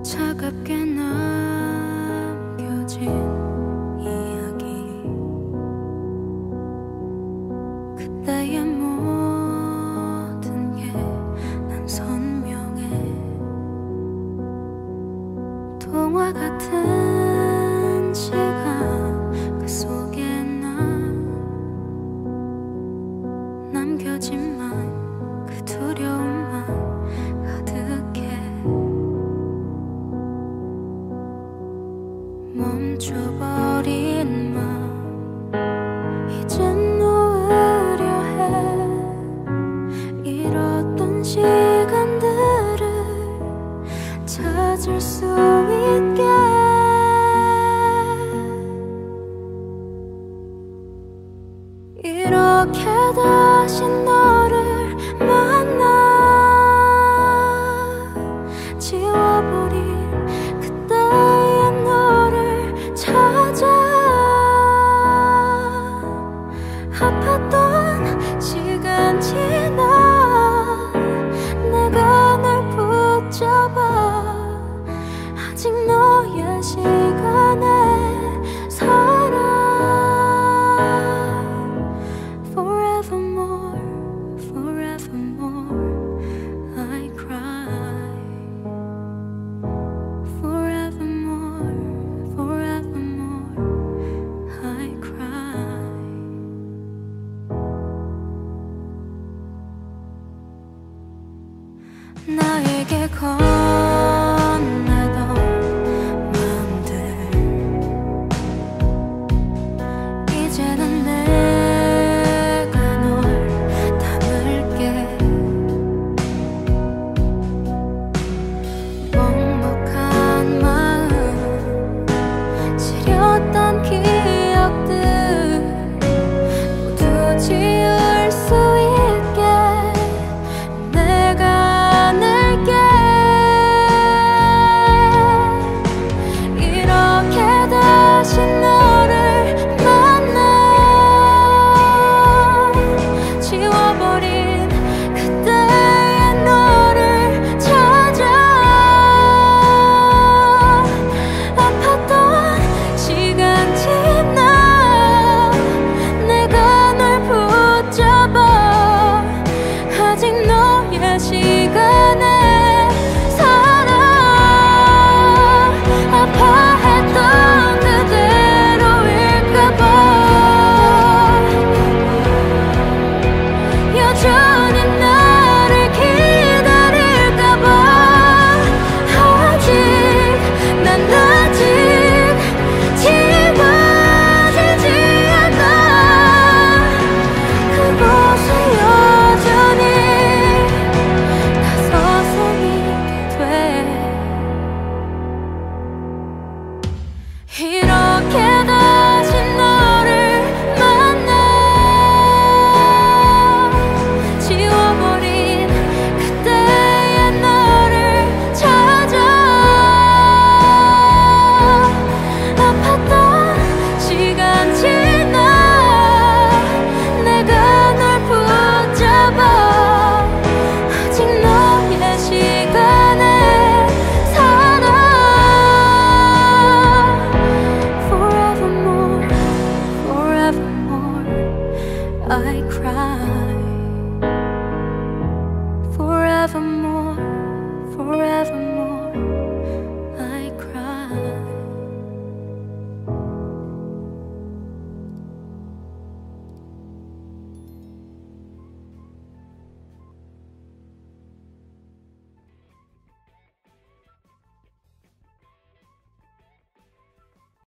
차갑게 남겨진 이야기 그때의 모든 게 난 선명해 동화 같은 시간 그 속에 난 남겨진만 그 두려움만 가득해 멈춰버린 맘 이젠 놓으려 해 잃었던 시간들을 찾을 수 있게 이렇게 다시 너를 만나 지워버린 그때의 너를 찾아 아팠던 시간 지나 내가 널 붙잡아 아직 너의 시간에 살아 Forevermore, forevermore I cry Forevermore, forevermore I cry 나에게 건네던 마음들 이제는 내가 널 담을게 먹먹한 마음 시렸던 기억들 모두 지울 수 있게 내가 안을게 이렇게 다시 너를 만나 지워버린 그때의 너를 찾아 아팠던 시간 지나 내가 널 붙잡아 아직 너의 시간에 살아 아파했던 그대로일까봐 여전히 나를 기다릴까봐 아직 난 아직 지워지지 않아 그곳에 여전히 나 서서 있게 돼 이렇게 다시 너를 만나 지워버린 그때의 너를 찾아 아팠던 시간 지나 내가 널 붙잡아 아직 너의 시간에 살아 Forevermore, forevermore I cry